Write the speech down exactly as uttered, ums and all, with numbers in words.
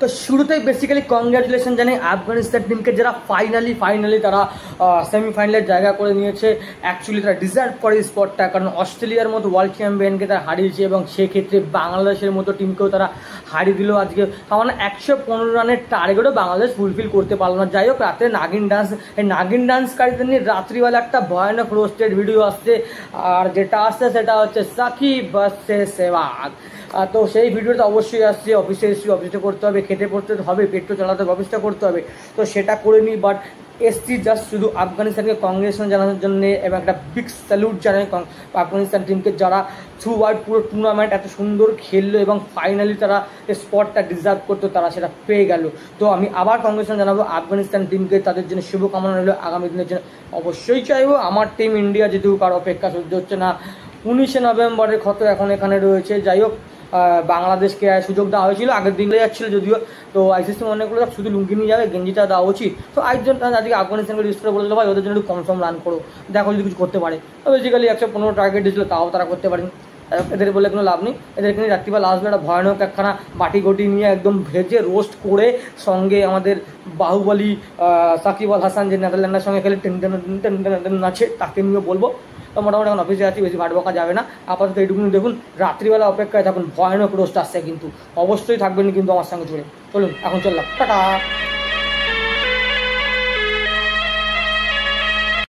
তো শুরুতেই basically congratulation জানাই আফগানিস্তান টিমকে, যারা ফাইনালি ফাইনালি তারা সেমিফাইনালের জায়গা করে নিয়েছে। অ্যাকচুয়ালি তারা ডিজার্ভ করে স্পটটা, কারণ অস্ট্রেলিয়ার মতো ওয়ার্ল্ড চ্যাম্পিয়নকে তারা হারিয়েছে এবং সেক্ষেত্রে বাংলাদেশের মতো টিমকেও তারা হারিয়ে দিল আজকে। মানে একশো পনেরো রানের টার্গেটও বাংলাদেশ ফুলফিল করতে পারলো না। যাই হোক, রাতে নাগিন ডান্স, এই নাগিন ডান্সকারীদের নিয়ে রাত্রিবেলা একটা ভয়ানক রোস্টেড ভিডিও আসছে, আর যেটা আসছে সেটা হচ্ছে সাকিব ভার্সেস সেহবাগ। তো সেই ভিডিওটা অবশ্যই আসছে, অফিসে এসে অফিসটা করতে হবে, খেতে পড়তে হবে, পেট্রো চালাতে হবে, অফিসটা করতে হবে, তো সেটা করে নিই। বাট এসছি জাস্ট শুধু আফগানিস্তানকে কংগ্রেচুলেশন জানানোর জন্য এবং একটা বিগ স্যালুট জানাই আফগানিস্তান টিমকে, যারা থ্রু আউট পুরো টুর্নামেন্ট এত সুন্দর খেললো এবং ফাইনালি তারা স্পটটা ডিজার্ভ করতো, তারা সেটা পেয়ে গেল। তো আমি আবার কংগ্রেচুলেশন জানাবো আফগানিস্তান টিমকে, তাদের জন্য শুভকামনা রইল আগামী দিনের জন্য। অবশ্যই চাইবো আমার টিম ইন্ডিয়া যেহেতু কারো অপেক্ষা সহ্য হচ্ছে না, উনিশে নভেম্বরের ক্ষত এখন এখানে রয়েছে। যাই হোক, বাংলাদেশকে সুযোগ দেওয়া হয়েছিল, আগের দিন যাচ্ছিল যদিও, তো আইসিসি মনে করলো শুধু লুঙ্গি নিয়ে যাবে, গেঞ্জিটা দেওয়া উচিত। তো একজন আজকে আফগানিস্তানকে রিস্ক করে বলেছিল ভাই ওদের জন্য একটু কম সম রান করো, দেখো যদি কিছু করতে পারে। তো বেসিক্যালি একশো পনেরো টার্গেট দিয়েছিল, তাও তারা করতে পারেনি। এদের বলে কোনো লাভ নেই, এদেরকে নিয়ে রাত্রিবেলা আসবে একটা ভয়ানক একখানা বাটি গটি নিয়ে একদম ভেজে রোস্ট করে, সঙ্গে আমাদের বাহুবলী সাকিব আল হাসান যে নেদারল্যান্ডের সঙ্গে খেলে টেন টেন টেন টেন আছে, তাকে নিয়ে বলবো। তো মোটামুটি এখন অফিসে আছি, বেশি ভাট বকা যাবে না, আপাতত এইটুকুনি দেখুন। রাত্রিবেলা অপেক্ষায় থাকুন, ভয়ানক রোস্ট আসছে কিন্তু, অবশ্যই থাকবেন কিন্তু আমার সঙ্গে জুড়ে। চলুন এখন চললাম, টাটা।